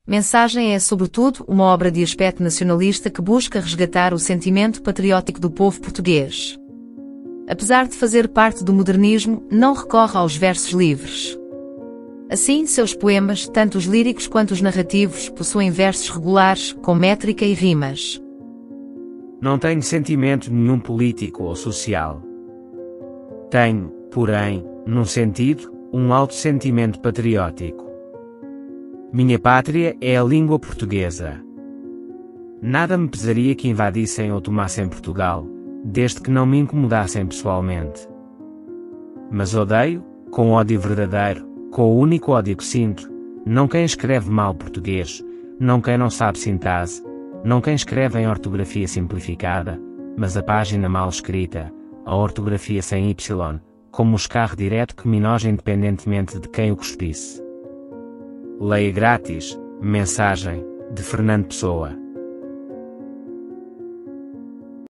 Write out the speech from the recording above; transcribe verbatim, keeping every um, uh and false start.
Mensagem é, sobretudo, uma obra de aspecto nacionalista que busca resgatar o sentimento patriótico do povo português. Apesar de fazer parte do modernismo, não recorre aos versos livres. Assim, seus poemas, tanto os líricos quanto os narrativos, possuem versos regulares, com métrica e rimas. Não tenho sentimento nenhum político ou social. Tenho, porém, num sentido, um alto sentimento patriótico. Minha pátria é a língua portuguesa. Nada me pesaria que invadissem ou tomassem Portugal, desde que não me incomodassem pessoalmente. Mas odeio, com ódio verdadeiro, com o único ódio que sinto, não quem escreve mal português, não quem não sabe sintase, não quem escreve em ortografia simplificada, mas a página mal escrita, a ortografia sem Y, como o escarro direto que me enoja independentemente de quem o cuspisse. Leia grátis, mensagem, de Fernando Pessoa.